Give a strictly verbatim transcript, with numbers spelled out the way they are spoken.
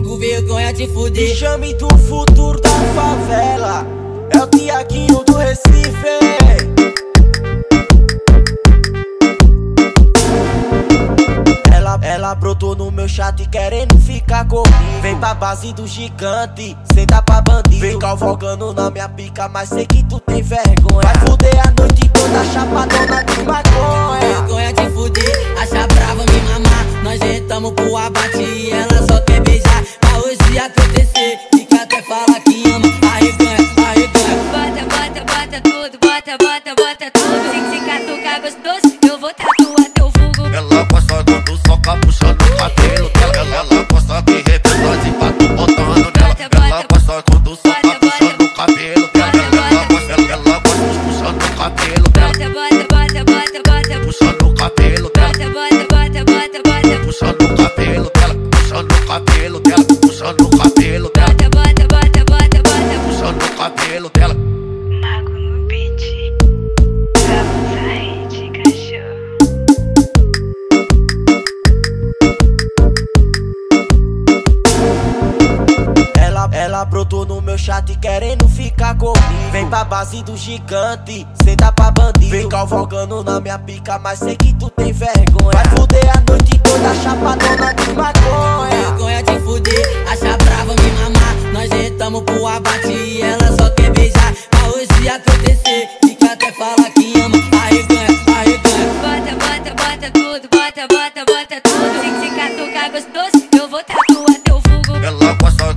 vulgo vergonha de fuder. Me chame do futuro da favela, é o Tiaguinho do Recife. Ela, ela brotou no meu chat querendo ficar comigo. Vem pra base do gigante, senta pra bandido. Vem cavalgando na minha pica, mas sei que tu tem vergonha. Vai fuder a noite toda chapadona de maconha. Vergonha de fuder, acha brava me mamar. Nós entramos pro abate e ela só quer beijar. Pra hoje acontecer, fica até fala que ama. Arreganha, arreganha. Bota, bota, bota tudo, bota, bota, bota tudo. Se se catucar gostoso, eu vou tatuar teu vulgo. Ela gosta quando soca puxando o cabelo dela. Ela, ela gosta que rebenta de pato botando nela. Ela gosta quando soca puxando o cabelo dela. Ela gosta, ela, ela gosta puxando o cabelo dela. Bota, bota, bota, bota, Puxando o cabelo dela. bota, bota, bota, bota, Puxando o cabelo dela. Puxando o cabelo dela. Puxando o cabelo dela. bota, bota, bota, bota. Puxando o cabelo dela. Mago no beat, vamos sair de cachorro. Ela, ela brotou no meu chat querendo ficar comigo. Vem pra base do gigante, senta pra bandido. Vem cavalgando na minha pica, mas sei que tu tem vergonha. Vai fuder a noite toda chapadona de maconha. Vergonha de fuder, acha brava me mamar. Nós entramos pro abate e ela só quer beijar. Pra hoje acontecer, fica até fala que ama. Arreganha, arreganha. Bota, bota, bota tudo, bota, bota, bota tudo. Se se catucar gostoso, eu vou tatuar teu vulgo. Ela gosta